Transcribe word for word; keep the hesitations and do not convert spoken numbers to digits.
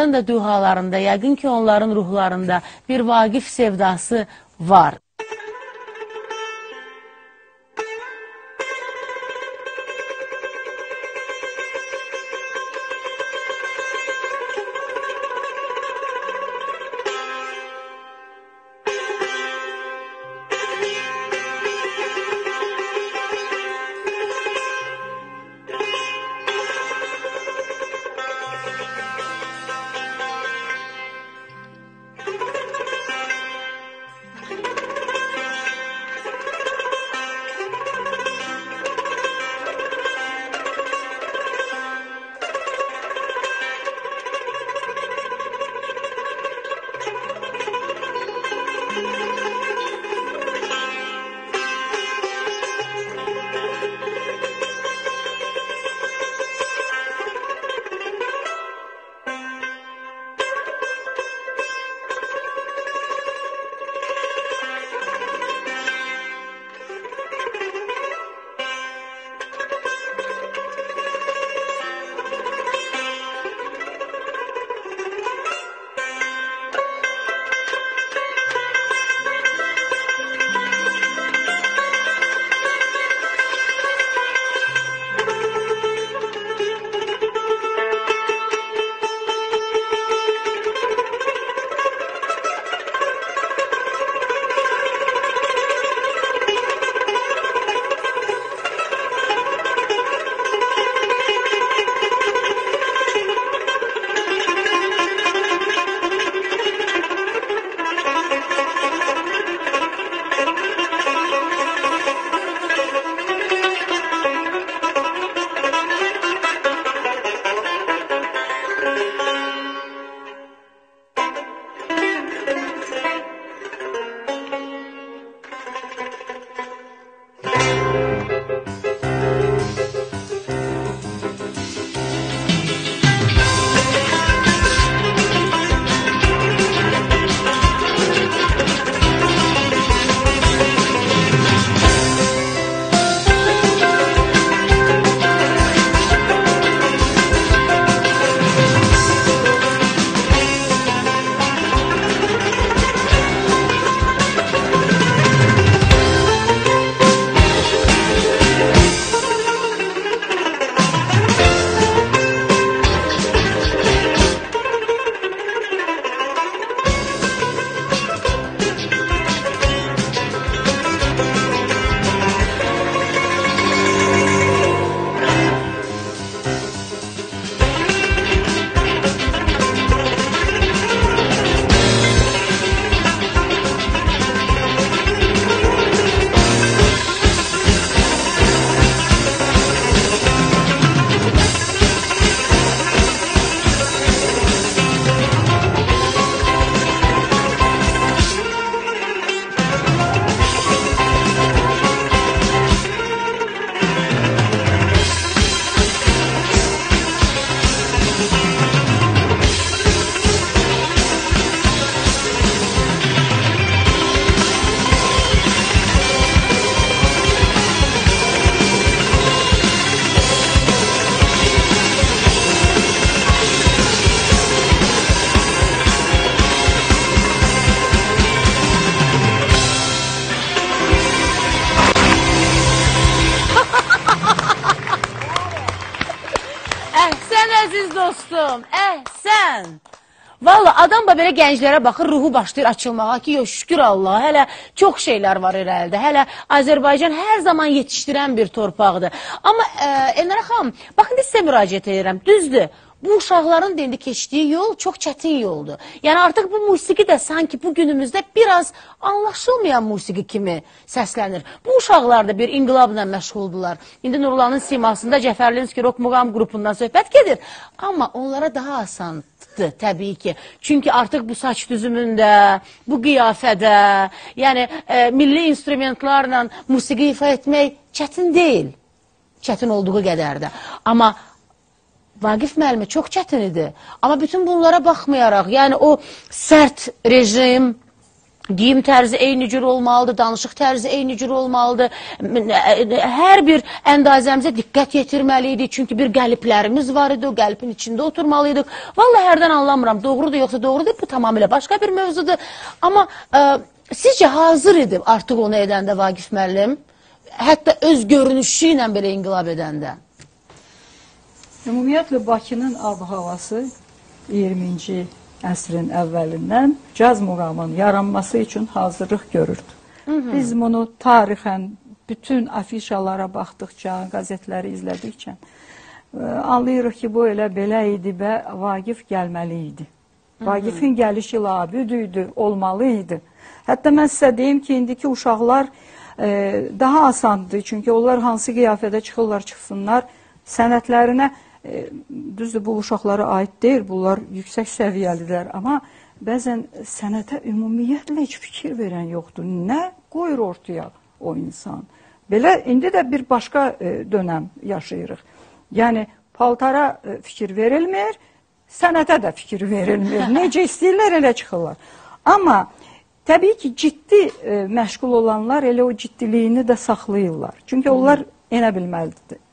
da dualarında, yəqin ki, onların ruhlarında bir Vaqif sevdası var. dostum, əhsən. Valla adam da belə gənclərə baxır, ruhu başlayır açılmağa ki, yox şükür Allah, hələ çox şeylər var irəlidə. Hələ Azərbaycan hər zaman yetişdirən bir torpaqdır. Amma e, Elnara xanım, baxın, sizə müraciət edirəm, düzdür. Bu uşaqların dendi keçdiyi yol çox çətin yoldur. Yəni artıq bu musiqi də sanki bu günümüzdə biraz anlaşılmayan musiqi kimi səslənir. Bu uşaqlar da bir inqilabla məşğuldular. İndi Nurlanın simasında Cəfərlinski Rock Muğam qrupundan söhbət gedir. Amma onlara daha asandır təbii ki. Çünki artıq bu saç düzümündə, bu qiyafədə, yəni e, milli instrumentlarla musiqi ifa etmək çətin deyil. Çətin olduğu qədər də. Amma Vaqif müəllimə çox çətin idi. Amma bütün bunlara baxmayaraq, yəni o sərt rejim, Giyim tərzi eyni cür olmalıdır, danışıq tərzi eyni cür olmalıdır. Hər bir əndazəmizə diqqət yetirməliydik. Çünki bir qəliblərimiz var idi, o qəlbin içində oturmalıydıq. Vallahi hərdən anlamıram, doğrudur yoxsa doğrudur, bu tamamilə başqa bir mövzudur. Amma ə, sizcə hazır idi artıq onu edəndə Vaqif müəllim? Hətta öz görünüşü ilə belə inqilab edəndə. Ümumiyyətlə, Bakının ab-havası iyirminci əsrin əvvəlindən caz muğamının yaranması üçün hazırlıq görürdü. Hı -hı. Biz bunu tarixən bütün afişalara baxdıqca, qəzetləri izlədikcə ə, anlayırıq ki, bu elə belə idi və Vaqif gəlməli idi. Vaqifin gəlişi labüd idi, olmalı idi. Hətta mən sizə deyim ki, indiki uşaqlar e, daha asandır. Çünki onlar hansı qiyafədə çıxırlar, çıxsınlar, sənətlərinə E, düzdür, bu uşaqlara aid deyil, bunlar yüksək səviyyəlidirlər, amma bəzən sənətə ümumiyyətlə heç fikir verən yoxdur. Nə qoyur ortaya o insan? Belə, indi də bir başqa e, dönəm yaşayırıq. Yəni, paltara e, fikir verilmir, sənətə də fikir verilmir. Necə istəyirlər, elə çıxırlar. Amma təbii ki, ciddi e, məşğul olanlar elə o ciddiliyini də saxlayırlar. Çünki onlar enə bilməlidir.